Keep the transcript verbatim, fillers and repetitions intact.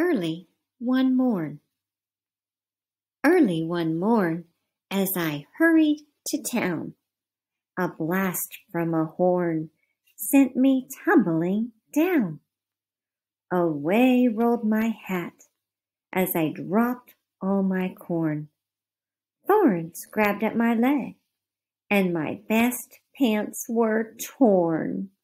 Early one morn. Early one morn, as I hurried to town, a blast from a horn sent me tumbling down. Away rolled my hat as I dropped all my corn. Thorns grabbed at my leg, and my best pants were torn.